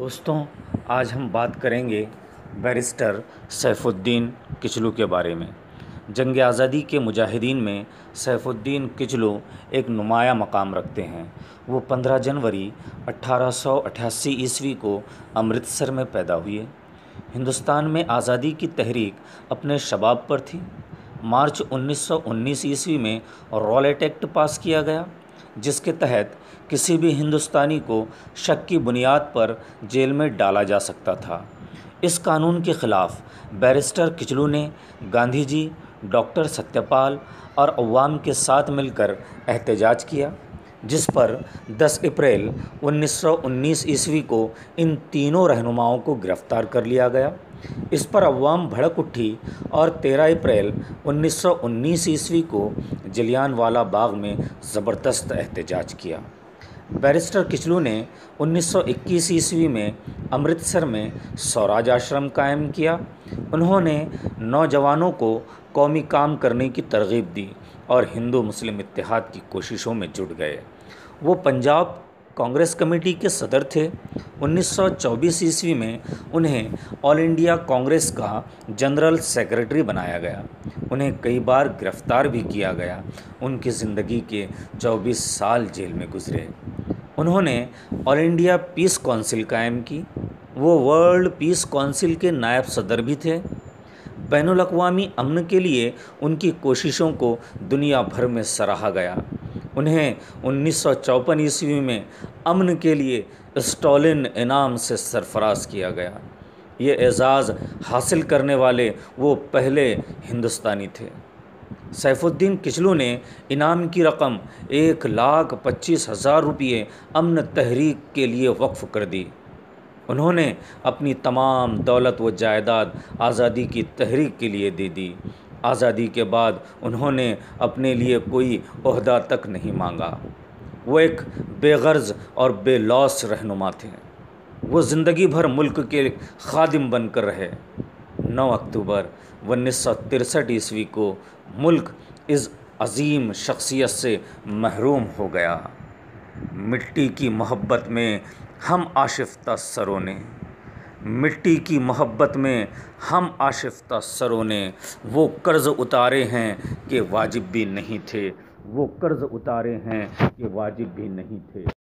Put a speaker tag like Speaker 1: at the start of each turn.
Speaker 1: دوستوں، آج ہم بات کریں گے بیرسٹر سیف الدین کچلو کے بارے میں۔ جنگ آزادی کے مجاہدین میں سیف الدین کچلو ایک نمایاں مقام رکھتے ہیں۔ وہ 15 جنوری 1888 کو امرتسر میں پیدا ہوئے۔ ہندوستان میں آزادی کی تحریک اپنے شباب پر تھی۔ مارچ 1919 میں راولیٹ ایکٹ پاس کیا گیا، جس کے تحت کسی بھی ہندوستانی کو شک کی بنیاد پر جیل میں ڈالا جا سکتا تھا۔ اس قانون کے خلاف بیرسٹر کچلو نے گاندھی جی، ڈاکٹر ستیہ پال اور عوام کے ساتھ مل کر احتجاج کیا، جس پر 10 اپریل 1919 کو ان تینوں رہنماؤں کو گرفتار کر لیا گیا۔ اس پر عوام بھڑک اٹھی اور 13 اپریل 1919 کو جلیان والا باغ میں زبردست احتجاج کیا۔ بیرسٹر کچلو نے 1921 میں امرتسر میں سوراج آشرم قائم کیا۔ انہوں نے نوجوانوں کو قومی کام کرنے کی ترغیب دی اور ہندو مسلم اتحاد کی کوششوں میں جٹ گئے۔ وہ پنجاب کانگریس کمیٹی کے صدر تھے۔ 1924 میں انہیں آل انڈیا کانگریس کا جنرل سیکرٹری بنایا گیا۔ انہیں کئی بار گرفتار بھی کیا گیا۔ ان کی زندگی کے 24 سال جیل میں گزرے۔ انہوں نے آل انڈیا پیس کونسل قائم کی۔ وہ ورلڈ پیس کونسل کے نائب صدر بھی تھے۔ بین الاقوامی امن کے لیے ان کی کوششوں کو دنیا بھر میں سراہا گیا۔ انہیں 1954 میں امن کے لیے اسٹالن انعام سے سرفراز کیا گیا۔ یہ اعزاز حاصل کرنے والے وہ پہلے ہندوستانی تھے۔ سیف الدین کچلو نے انعام کی رقم 1,25,000 روپے امن تحریک کے لیے وقف کر دی۔ انہوں نے اپنی تمام دولت و جائیداد آزادی کی تحریک کے لیے دے دی۔ آزادی کے بعد انہوں نے اپنے لیے کوئی عہدہ تک نہیں مانگا۔ وہ ایک بے غرض اور بے لوث رہنما تھے۔ وہ زندگی بھر ملک کے خادم بن کر رہے۔ 9 اکتوبر 1963 کو ملک اس عظیم شخصیت سے محروم ہو گیا۔ مٹی کی محبت میں ہم آشفتہ سروں نے، مٹی کی محبت میں ہم آشفتہ سروں نے وہ قرض اتارے ہیں کہ واجب بھی نہیں تھے، وہ قرض اتارے ہیں کہ واجب بھی نہیں تھے۔